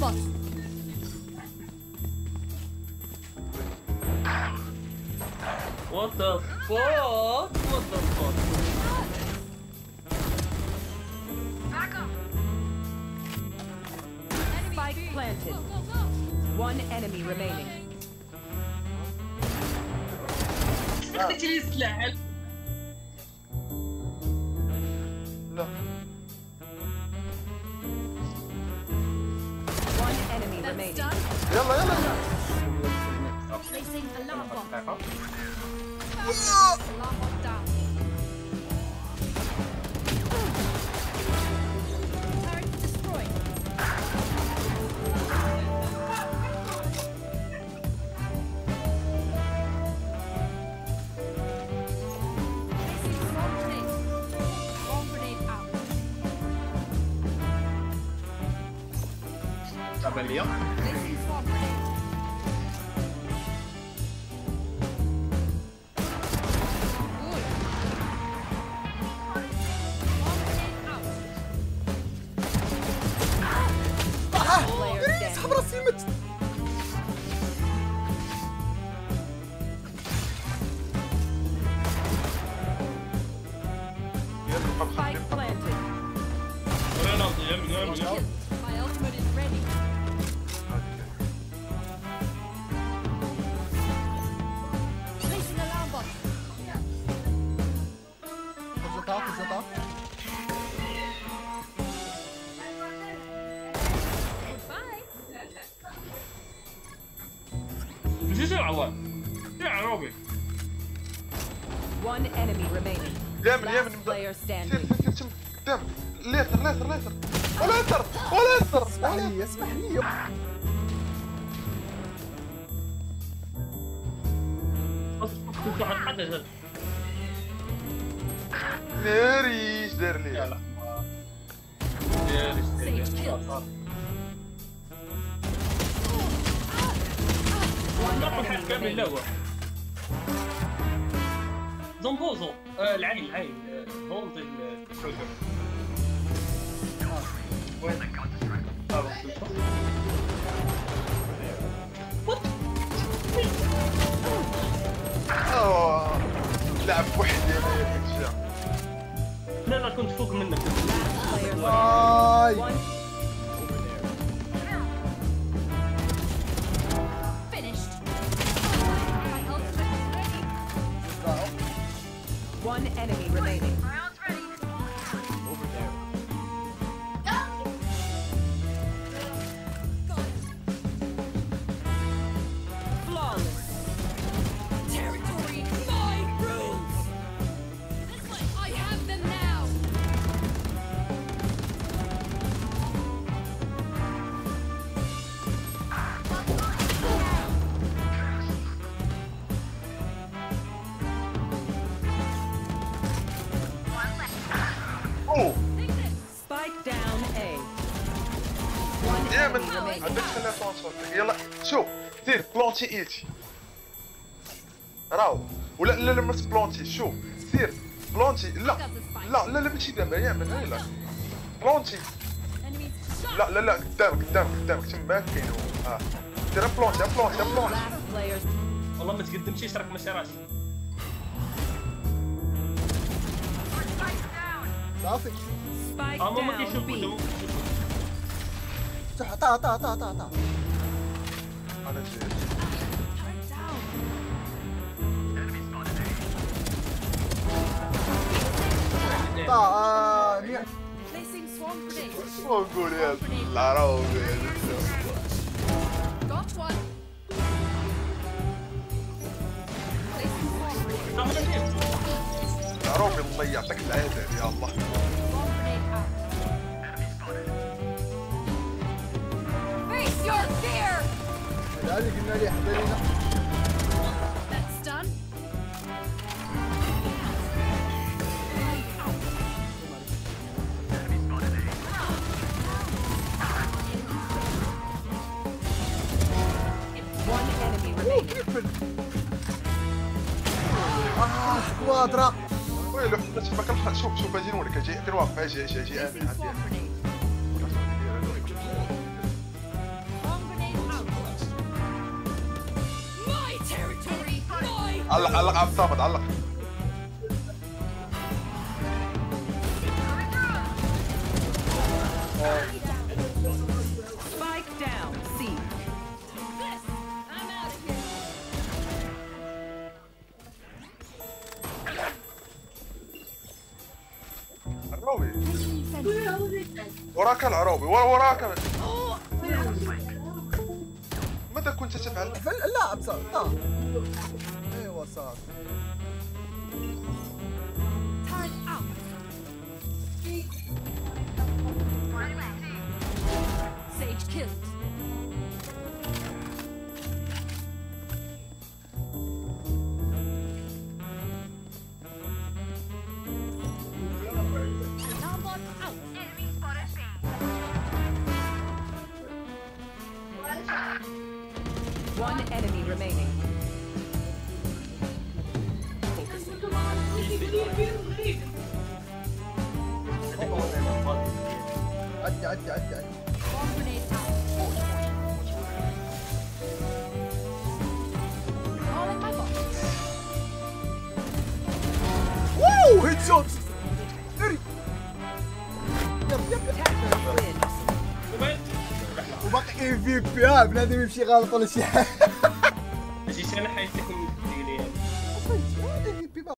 spot. What the fuck? What the fuck? Spike planted. One enemy remaining. اختي لي السلاح. لا One enemy remaining. يلا يلا Placing alarm bot. يلا. Alarm bot down. Turret destroyed. Placing swarm grenade. Swarm grenade out. تعبان ليا. Placing swarm grenade. Good. Swarm grenade out. Player standing. سحب راسي مت يلا Spike planted. رونالدو يمين. Kill. My ultimate is ready. Placing alarm bot. Goodbye. شو عوان؟ شو عروبي؟ One enemy remaining. اليمن Last اليمن player سير standing. سير سير قدام ليسر ليسر ليسر وليسر وليسر اسمح لي اسمح لي كنت واحد حدا هذا. ناري ايش دار لي يلا. Sage kill. One ناخذ enemy حق قبل remaining. اللوح. زنبوزو العين هولد الشوجر. وين؟ لعب وحدي انا يا رجال لا كنت فوق منك. Last player باي standing. One Finished. My ultimate is ready. One enemy remaining. Flawless. Territory, my rules. I have them now. اوه Spike down A. One يا enemy من remaining. عندك تليفون صوتك يلا شوف سير بلونتي ايتي راو ولا لا لا ما تبلونتي شوف سير بلونتي لا لا لا لا ماشي دابا يعمل لا بلونتي Enemies shot. لا لا لا قدامك تما كاين اه دير بلونتي بلونتي بلونتي Last player. والله ما تقدمتيش راك ما شراش. صافي Spike ما down كيشوفوا B. ما كيشوفوا. صح طا انا جاي Turret down. منيح Placing swarm grenade. نقول يا لا راهو Got one. Placing swarm grenade. راهو الله يعطيك العافيه يا الله Swarm grenade out. Face your fear. هذه قلنا لي حضرينا That's done. One enemy remaining. سكوادرا ويلو تما كنلحق شوف اجي نوريك اجي واقف اجي Placing امين swarm grenade. علق عبد الصامد علق. Spike down. C. This. I'm out of here. عراوي وراك العراوي وراك. ماذا كنت تفعل؟ لا ابصر لا. ايوه صار. Turn out. Sage killed. Alarmbot out. One enemy remaining. عدي عدي عدي عدي. Bomb grenade out. Calling my bot. واو هيد شوت. اري. يب يب يب. Attackers win. وين؟ وباقي في بي بنادم يمشي غلط ولا شي حاجه. شي انا حيث تكون